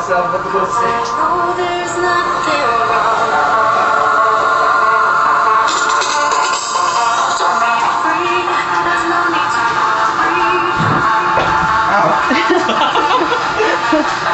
myself what to go say. Oh, there's nothing wrong. Free, there's no need to be free. Ow.